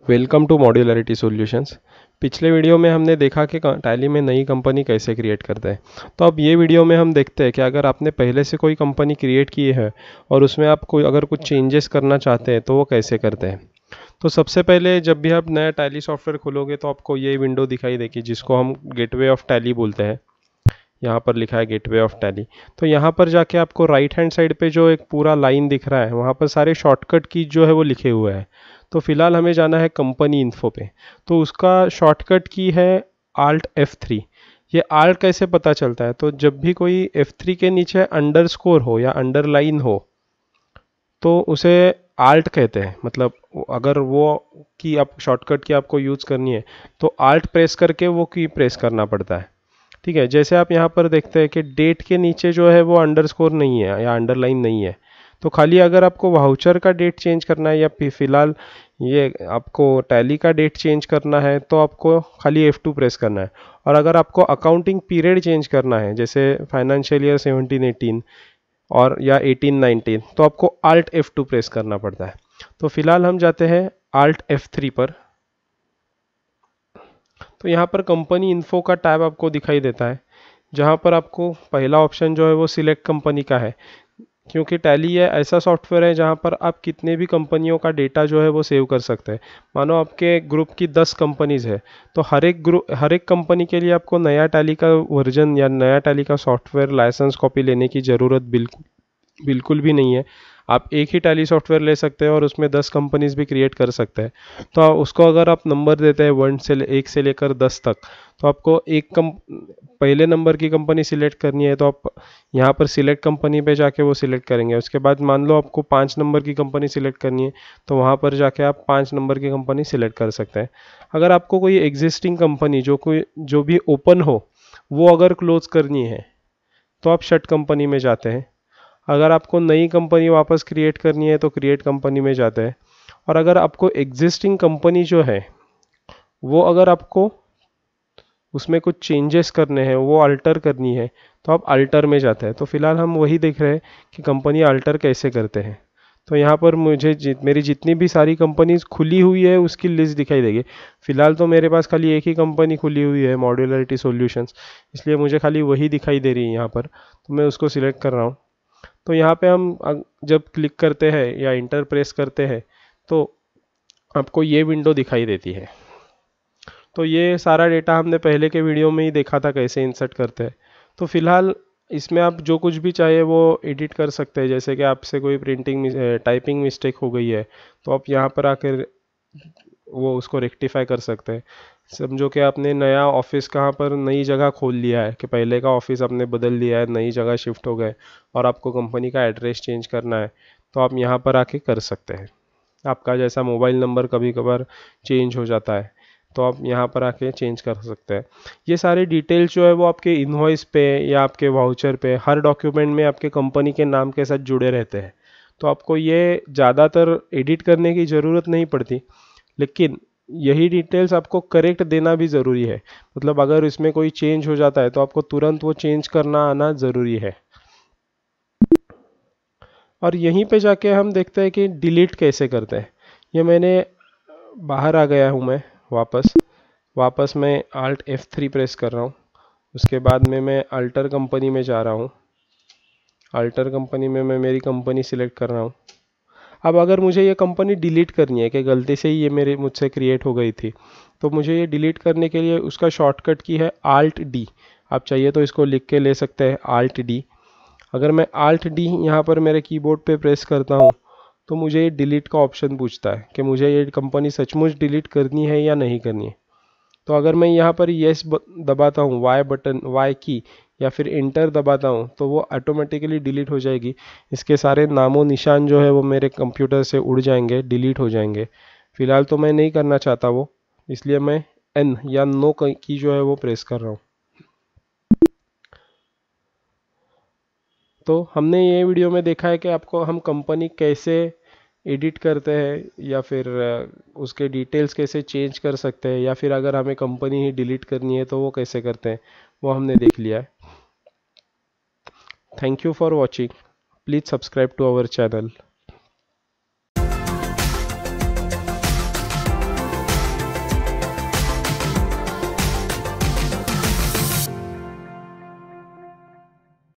Welcome to modularity solutions. पिछले video में हमने देखा कि टैली में नई कंपनी कैसे क्रिएट करते हैं। तो अब ये वीडियो में हम देखते हैं कि अगर आपने पहले से कोई कंपनी क्रिएट की है और उसमें आप कोई अगर कुछ चेंजेस करना चाहते हैं तो वो कैसे करते हैं। तो सबसे पहले जब भी आप नया टैली सॉफ्टवेयर खोलोगे तो आपको ये विंडो दिखाई देगी जिसको हम गेटवे ऑफ टैली बोलते हैं। यहाँ पर लिखा है गेटवे ऑफ टैली। तो यहाँ पर जाके आपको राइट हैंड साइड पे जो एक पूरा लाइन दिख रहा है वहाँ पर सारे शॉर्टकट की जो है वो लिखे हुए हैं। तो फिलहाल हमें जाना है कंपनी इन्फो पे। तो उसका शॉर्टकट की है आल्ट F3। ये आल्ट कैसे पता चलता है, तो जब भी कोई F3 के नीचे अंडरस्कोर हो या अंडरलाइन हो तो उसे आल्ट कहते हैं। मतलब अगर वो की आप शॉर्टकट की आपको यूज़ करनी है तो आल्ट प्रेस करके वो की प्रेस करना पड़ता है। ठीक है, जैसे आप यहाँ पर देखते हैं कि डेट के नीचे जो है वो अंडरस्कोर नहीं है या अंडरलाइन नहीं है। तो खाली अगर आपको वाउचर का डेट चेंज करना है या फिलहाल ये आपको टैली का डेट चेंज करना है तो आपको खाली F2 प्रेस करना है। और अगर आपको अकाउंटिंग पीरियड चेंज करना है जैसे फाइनेंशियल ईयर 17-18 और या 18-19 तो आपको आल्ट F2 प्रेस करना पड़ता है। तो फिलहाल हम जाते हैं आल्ट F3 पर। तो यहाँ पर कंपनी इन्फो का टैब आपको दिखाई देता है जहाँ पर आपको पहला ऑप्शन जो है वो सिलेक्ट कंपनी का है, क्योंकि टैली ये ऐसा सॉफ्टवेयर है जहाँ पर आप कितने भी कंपनियों का डेटा जो है वो सेव कर सकते हैं। मानो आपके ग्रुप की 10 कंपनीज है तो हर एक कंपनी के लिए आपको नया टैली का वर्जन या नया टैली का सॉफ्टवेयर लाइसेंस कॉपी लेने की ज़रूरत बिल्कुल भी नहीं है। आप एक ही टैली सॉफ्टवेयर ले सकते हैं और उसमें 10 कंपनीज भी क्रिएट कर सकते हैं। तो उसको अगर आप नंबर देते हैं 1 से लेकर 10 तक तो आपको पहले नंबर की कंपनी सिलेक्ट करनी है तो आप यहाँ पर सिलेक्ट कंपनी पे जाके वो सिलेक्ट करेंगे। उसके बाद मान लो आपको 5 नंबर की कंपनी सिलेक्ट करनी है तो वहाँ पर जाके आप 5 नंबर की कंपनी सिलेक्ट कर सकते हैं। अगर आपको कोई एग्जिस्टिंग कंपनी जो भी ओपन हो वो अगर क्लोज करनी है तो आप शट कंपनी में जाते हैं। अगर आपको नई कंपनी वापस क्रिएट करनी है तो क्रिएट कंपनी में जाते हैं। और अगर आपको एग्जिस्टिंग कंपनी जो है वो अगर आपको उसमें कुछ चेंजेस करने हैं, वो अल्टर करनी है तो आप अल्टर में जाते हैं। तो फिलहाल हम वही देख रहे हैं कि कंपनी अल्टर कैसे करते हैं। तो यहाँ पर मुझे मेरी जितनी भी सारी कंपनीज खुली हुई है उसकी लिस्ट दिखाई देगी। फिलहाल तो मेरे पास खाली एक ही कंपनी खुली हुई है मॉड्यूलरिटी सॉल्यूशंस, इसलिए मुझे खाली वही दिखाई दे रही है यहाँ पर। तो मैं उसको सिलेक्ट कर रहा हूँ। तो यहाँ पे हम जब क्लिक करते हैं या इंटर प्रेस करते हैं तो आपको ये विंडो दिखाई देती है। तो ये सारा डेटा हमने पहले के वीडियो में ही देखा था कैसे इंसर्ट करते हैं। तो फिलहाल इसमें आप जो कुछ भी चाहे वो एडिट कर सकते हैं। जैसे कि आपसे कोई टाइपिंग मिस्टेक हो गई है तो आप यहाँ पर आकर वो उसको रेक्टिफाई कर सकते हैं। समझो कि आपने नया ऑफिस कहाँ पर नई जगह खोल लिया है कि पहले का ऑफिस आपने बदल लिया है, नई जगह शिफ्ट हो गए और आपको कंपनी का एड्रेस चेंज करना है तो आप यहाँ पर आके कर सकते हैं। आपका जैसा मोबाइल नंबर कभी कभार चेंज हो जाता है तो आप यहाँ पर आके चेंज कर सकते हैं। ये सारे डिटेल्स जो है वो आपके इनवॉइस पे या आपके वाउचर पे हर डॉक्यूमेंट में आपके कंपनी के नाम के साथ जुड़े रहते हैं। तो आपको ये ज़्यादातर एडिट करने की ज़रूरत नहीं पड़ती, लेकिन यही डिटेल्स आपको करेक्ट देना भी ज़रूरी है। मतलब अगर इसमें कोई चेंज हो जाता है तो आपको तुरंत वो चेंज करना आना ज़रूरी है। और यहीं पे जाके हम देखते हैं कि डिलीट कैसे करते हैं। ये मैंने बाहर आ गया हूँ मैं वापस मैं आल्ट F3 प्रेस कर रहा हूँ। उसके बाद में मैं अल्टर कंपनी में जा रहा हूँ। अल्टर कंपनी में मैं मेरी कंपनी सिलेक्ट कर रहा हूँ। अब अगर मुझे ये कंपनी डिलीट करनी है कि गलती से ही ये मुझसे क्रिएट हो गई थी तो मुझे ये डिलीट करने के लिए उसका शॉर्टकट की है आल्ट D। आप चाहिए तो इसको लिख के ले सकते हैं आल्ट D। अगर मैं आल्ट D यहाँ पर मेरे कीबोर्ड पे प्रेस करता हूँ तो मुझे ये डिलीट का ऑप्शन पूछता है कि मुझे ये कंपनी सचमुच डिलीट करनी है या नहीं करनी है। तो अगर मैं यहाँ पर येस दबाता हूँ वाई की या फिर इंटर दबाता हूँ तो वो ऑटोमेटिकली डिलीट हो जाएगी। इसके सारे नामों निशान जो है वो मेरे कंप्यूटर से उड़ जाएंगे, डिलीट हो जाएंगे। फिलहाल तो मैं नहीं करना चाहता वो, इसलिए मैं एन या नो की जो है वो प्रेस कर रहा हूँ। तो हमने ये वीडियो में देखा है कि आपको हम कंपनी कैसे एडिट करते हैं या फिर उसके डिटेल्स कैसे चेंज कर सकते हैं, या फिर अगर हमें कंपनी ही डिलीट करनी है तो वो कैसे करते हैं वो हमने देख लिया है। Thank you for watching. Please subscribe to our channel.